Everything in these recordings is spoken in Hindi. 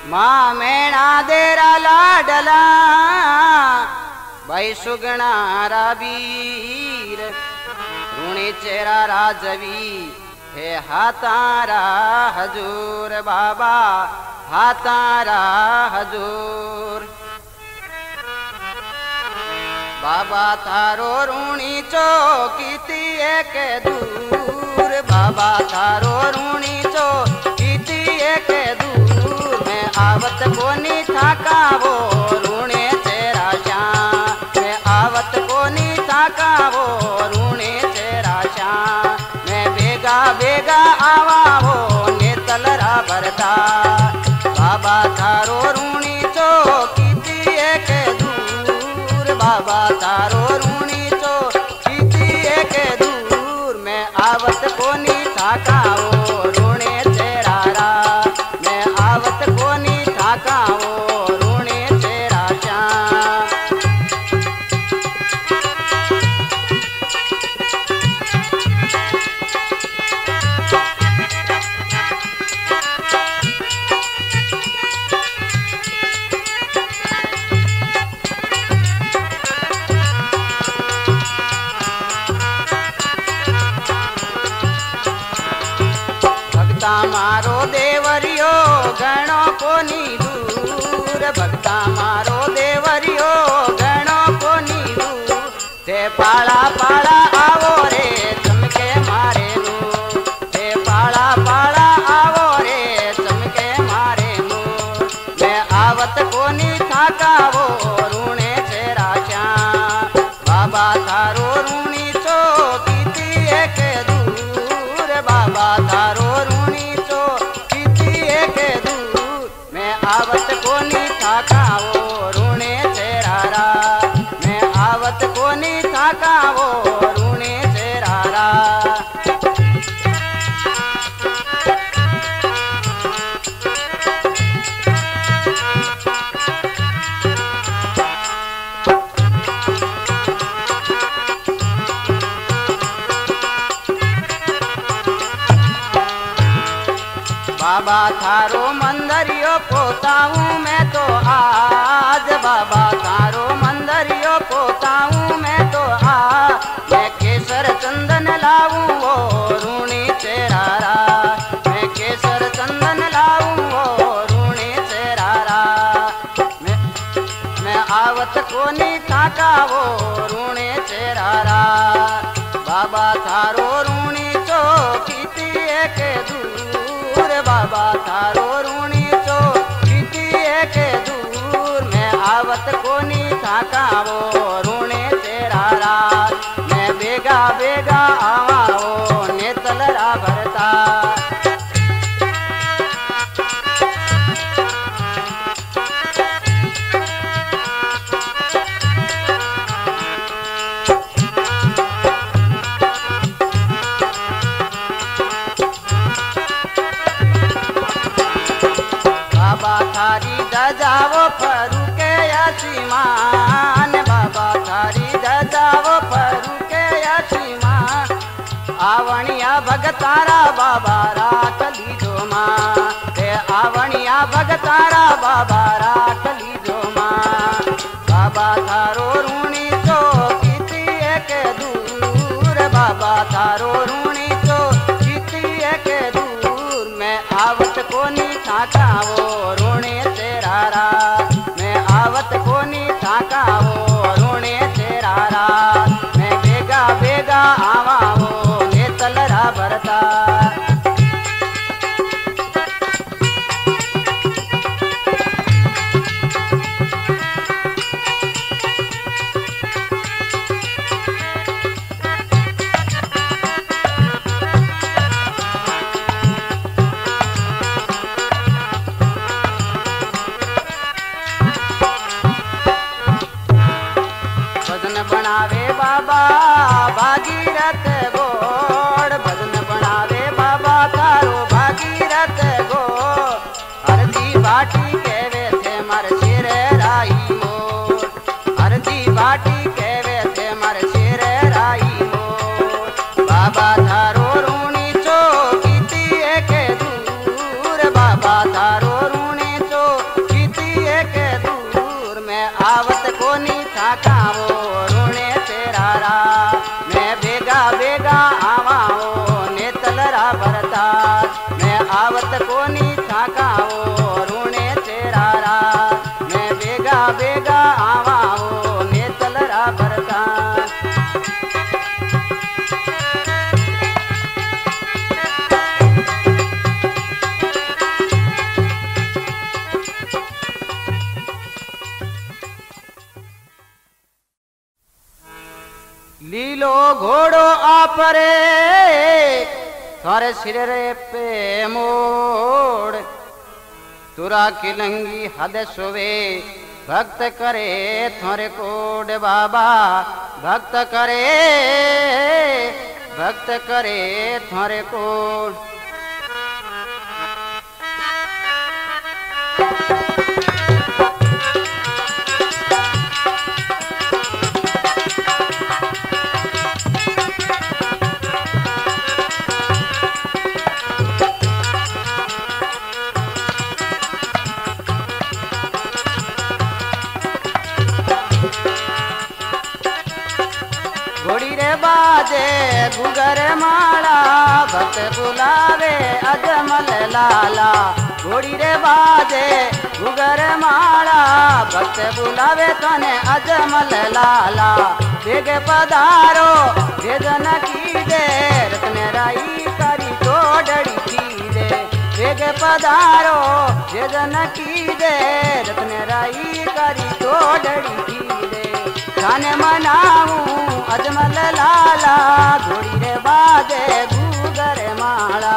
माँ मेणा देरा लाडला भाई सुगना राबीर रूणी चेरा राजवी हे हातारा हजूर बाबा हातारा हजूर बाबा थारो रूणी चौकीती एक दूर बाबा थारो रूणी चौकीती एक दूर मैं आवत कोनी थाकावो रूणे तेरा श्याम मैं आवत कोनी थाकावो रूणे तेरा श्याम मैं बेगा बेगा आवावो नेतलरा भरता बाबा थारो रूणी चौकीती एक दूर बाबा तारो रूणी चौकीती एक दूर मैं आवत कोनी थाकाओ रूणे तेरा रा मैं आवत कोनी थाकाओ रूणे तेरा श्याम मारो देवरियो गणो कोनी दूर भक्ता मारो देवरियो गणो कोनी दूर ते पाला पाला आवो रे चमके मारे नू ते पाला पाला आवो रे चमके मारे नू मैं आवत कोनी थाकावो रूणे तेरा श्याम बाबा थारो रूणी चौकीती एक दूर बाबा थारो आवत कोनी थाकावो रूणे तेरा रा मैं आवत कोनी थाकावो रूणे तेरा रा बाबा थारो मंदरियो पोताऊं मैं तो आज बाबा थारो मंदरियो पोताऊं मैं तो आज मैं केसर चंदन लाऊं वो रूणी तेरा रा मैं केसर चंदन लाऊं वो रूणी तेरा रा मैं आवत कोनी थाकावो रूणे तेरा रा बाबा थारो रूणी चौकीती एक दूर बाबा थारो रूणी चौकीती एक दूर मैं आवत कोनी थाकावो रूणे तेरा रा मैं बेगा बेगा आवाओ नेतलरा भरता थारी दजावो फरू के आसमान बाबा थारी दजावो फरू के आसमान आवणिया भगतारा बाबा राखली जो माँ ते आवणिया भगतारा बाबा राखली जो माँ बाबा थारो रूणी चौकीती एक दूर बाबा थारो रूणी चौकीती एक दूर मैं आवत कोनी थाकावो रूणे तेरा रा मैं आवत कोनी थाकावो रूणे तेरा रा मैं बेगा बेगा आवावो नेतलरा भरता ठाकाओ रूणे चेरारा मैं बेगा बेगा आवाओ ने चलरा भरता लीलो घोड़ो आपरे थारे सिरे पे मोड़ तुरा किलंगी हद सुवे भक्त करे थारे कोड बाबा भक्त करे थारे कोड बाजे गुगर माला भक्त बुलावे अजमल लाला घोड़ी रे बाजे गुगर माला भक्त बुलावे तने अजमल लाला बेगे पधारो भेजन की दे रत्न राई करी तोड़ड़ी की दे बेगे पधारो भेजन की दे रत्न राई करी तोड़ड़ी की दे जाने मनाऊं अजमल लाला घोड़ी रे बाजे गुगर माला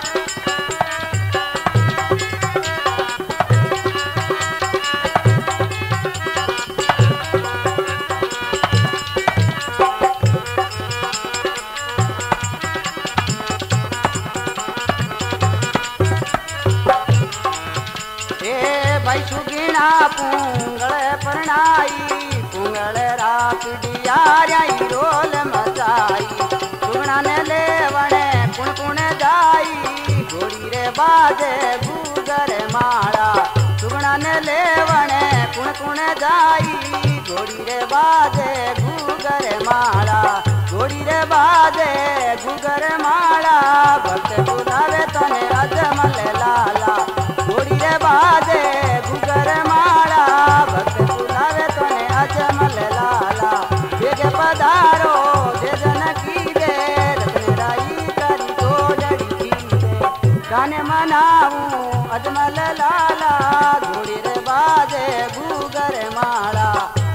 भाई सुगिना पुंगल परनाई पुंगल रात दिया रोल मचाई सुगना ने लेवणे कुण कुण जाई घोड़ी रे बाजे गुगर माला सुगना ने लेवणे कुण कुण जाई घोड़ी रे बाजे गुगर माला घोड़ी रे बाजे गुगर माला भक्त बुलावे तने अजमल लाला घोड़ी रे बाजे गुगर माला भक्त बुलावे तने अजमल लाला बेगे पधारो जे जन की दे रत्न राई करी तोड़ड़ी की दे गाने मनाऊं अजमल लाला घोड़ी रे बाजे गुगर माला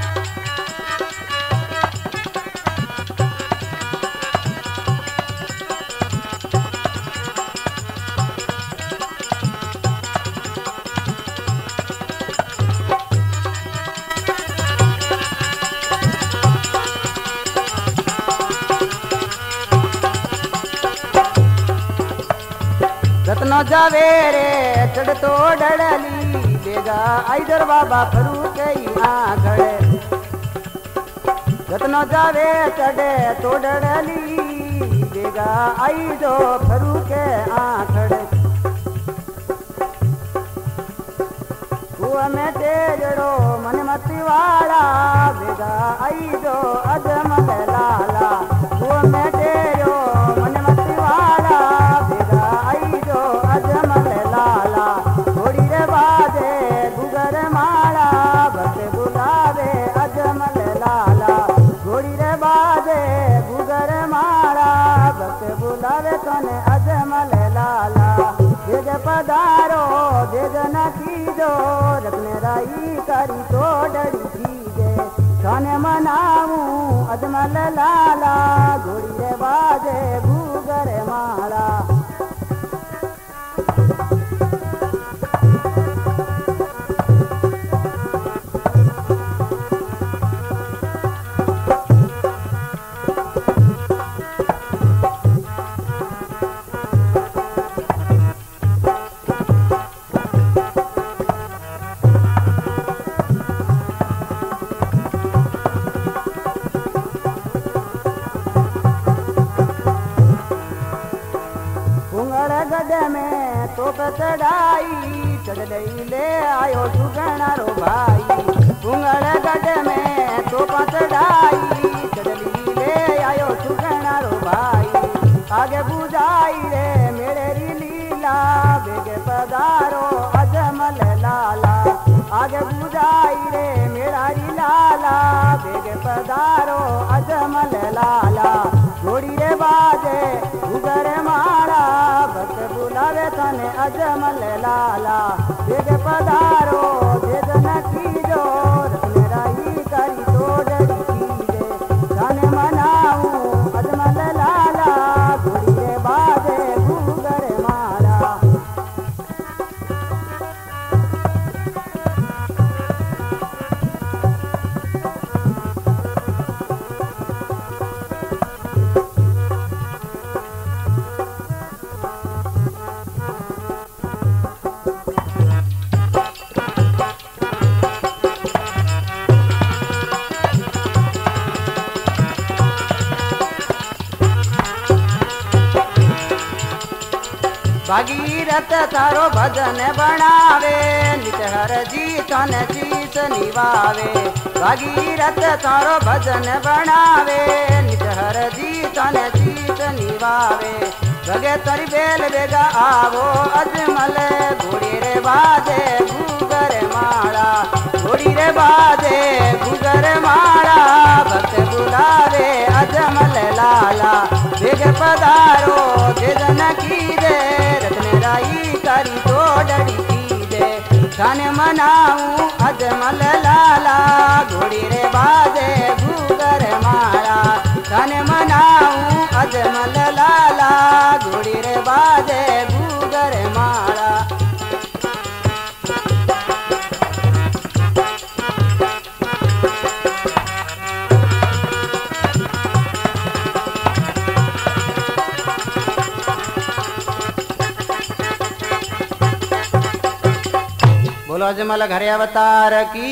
रत्न जावे रे चढ़ तो डड़ली बेगा आइदर बाबा फरू के आंगड़े रत्न जावे चढ़े तो डड़ली बेगा आई जो फरू के आंगड़े कुआ में तेजड़ो मन मती वाला बेगा आई जो अजमल लाला कुआ में तेजो मन मती वाला बेगा आई जो अजमल लाला घोड़ी रे बाजे गुगर माला भक्त बुलावे अजमल लाला घोड़ी रे बाजे गुगर माला भक्त बुलावे तने अजमल लाला जग पधारो जगन की जो रत्न राई करी तोड़ड़ी की दे खाने मनाऊं अजमल लाला घोड़ी रे बाजे गुगर माला चढ़ाई चढ़ ले आयो सुगना रो भाई पुंगड़ गढ़ में तो चढ़ाई चढ़ ले आयो सुगना रो भाई आगे बुझाई रे मेरे लीला बेगे पधारो पधारो अजमल लाला घोड़ी रे बाजे घुगर मारा भक्त बुलावे तने अजमल लाला बेग पधारो जे जन की जो रत्न राही करी तो डरी कीजे तने मनाऊं अजमल लाला घोड़ी रे बाजे घुगर मारा। भगीरथ थारो भजन बनावे नित हर जी तन शीस निवावे भगीरथ थारो भजन बनावे नित हर जी तन शीस निवावे भगे तरी बेल बेगा आवो अजमल घोड़ी रे बाजे घुगर माला घोड़ी रे बाजे घुगर माला भक्त बुलावे अजमल लाला बेग पधारो जे जन की दे रत्न राई करी तो डरी की दे धन मनाऊं अजमल लाला घोड़ी रे बाजे घुगर माला धन मनाऊं अजमल लाला घोड़ी रे बाजे घुगर माला। बोलो अजमल घरे अवतार की।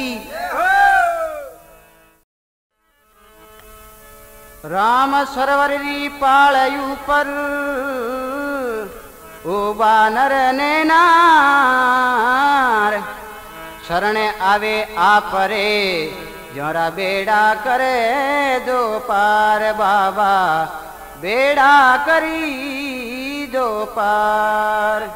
राम सरवरी पालयू पर ओ बानर ने नार शरण आवे आपरे जरा बेड़ा करे दो पार बाबा बेड़ा करी दो पार।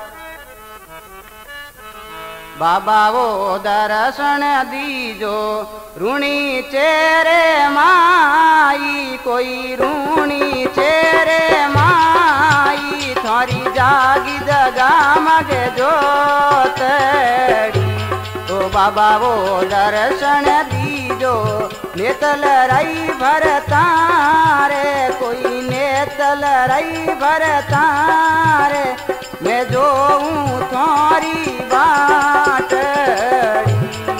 बाबा वो दर्शन दीजो ऋणी चेरे माई कोई ऋणी चेरे माई थारी जागी जगा मगे जोतड़ी ओ बाबा वो दर्शन दीजो नेतल रई भरतारे कोई नेतल रई भरतारे मैं जोऊं थारी बाटड़ी।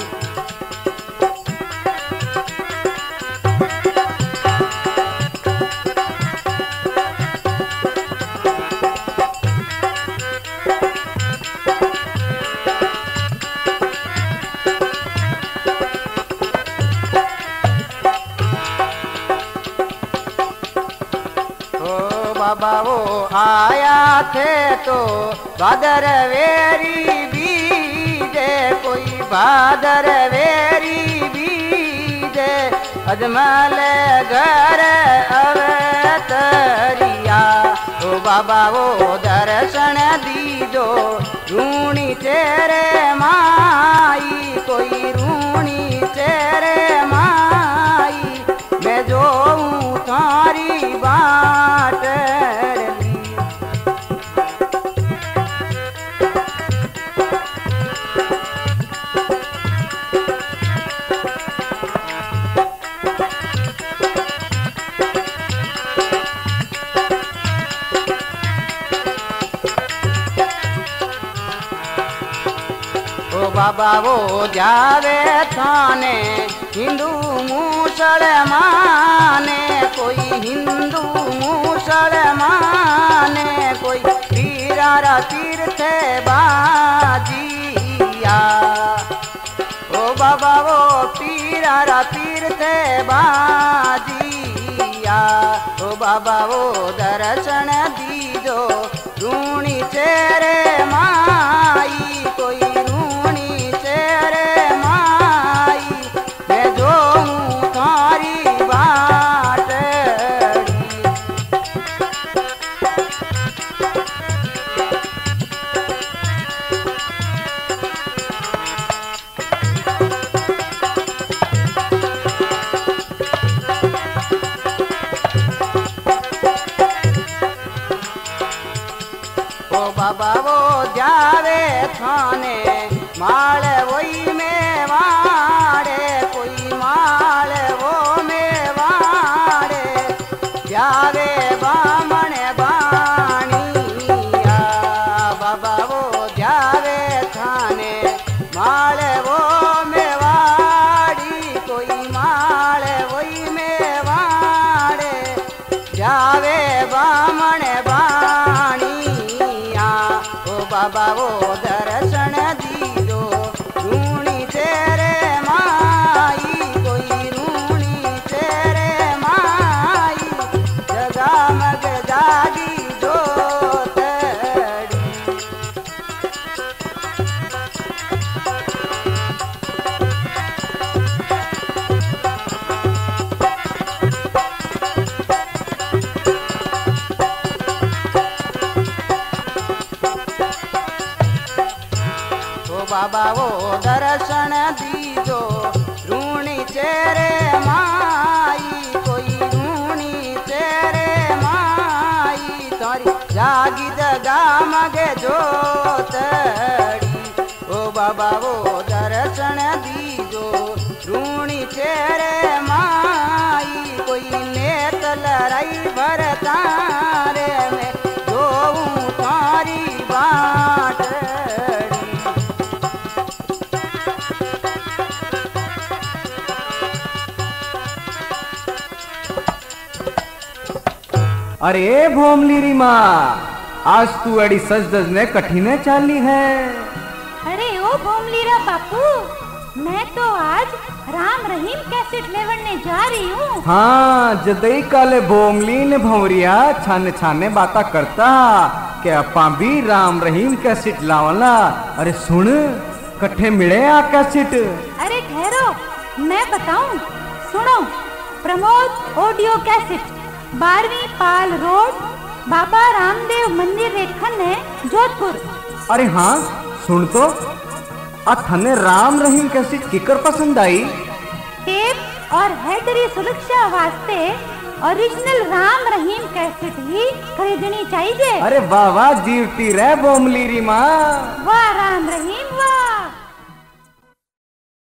बाबा वो आया थे तो भादर वेरी बीजे कोई भादर वेरी बीजे अजमल घर अवतरिया ओ बाबा वो दर्शन दीजो ऋणी चेरे माई कोई ऋणी चेरे माई मैं जोऊं थारी बाट। बाबा वो जावे थाने हिंदू मुसलमाने कोई हिंदू मुसलमाने कोई पीरारा तीर्थ बाजिया ओ बाबा वो पीरारा तीर्थ बाजिया ओ बाबा वो दर्शन दीजो ऋणी चेरे माई कोई ऋणी चेरे माई मैं जोऊं थारी बाटड़ी। माल वही में वाड़े, कोई माल वो में वाड़े, जावे बामण बाणिया बाबा वो जावे थाने, माल वो में वाड़ी, कोई माल वही में वाड़े, जावे बामण बाणिया। ओ बाबा वो दर्शन दीजो, रूणी तेरे माई, कोई रूणी तेरे माई, जगामग जागी जोतड़ी। बाबा वो दर्शन दीजो, रूणी तेरे माई, कोई रूणी तेरे माई, तारी जागी जगा मगे जोतड़ी। ओ बाबा वो दर्शन दीजो, रूणी तेरे माई, कोई नेत लड़ाई भरतारे में जोऊं तारी बाट। अरे भोमली री माँ, आज तू अड़ी सज दज ने कठिने चाली है। अरे ओ भोमलीरा बापू, मैं तो आज राम रहीम कैसेट लेवड़ने जा रही हूँ। हाँ, जदई काले भोमली ने भंवरिया छाने छाने बाता करता के अपा भी राम रहीम कैसेट लावला। अरे सुन, कट्ठे मिले आ कैसेट। अरे ठहरो, मैं बताऊं, सुनो। प्रमोद ऑडियो कैसेट, 12वीं पाल रोड, बाबा रामदेव मंदिर रेखन है, जोधपुर। अरे हाँ, सुन तो, आ थने राम रहीम कैसेट किकर पसंद आई? टेप और हेडरी सुरक्षा वास्ते ओरिजिनल राम रहीम कैसेट ही खरीदनी चाहिए। अरे वाह वाह, जीवती रह भोमली री माँ। वाह राम रहीम वाह।